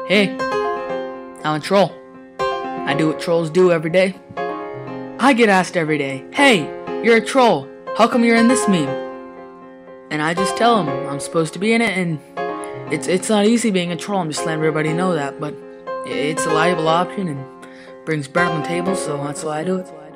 Hey, I'm a troll. I do what trolls do every day. I get asked every day, hey, you're a troll. How come you're in this meme? And I just tell them I'm supposed to be in it, and it's not easy being a troll. I'm just letting everybody know that, but it's a viable option and brings bread on the table, so that's why I do it.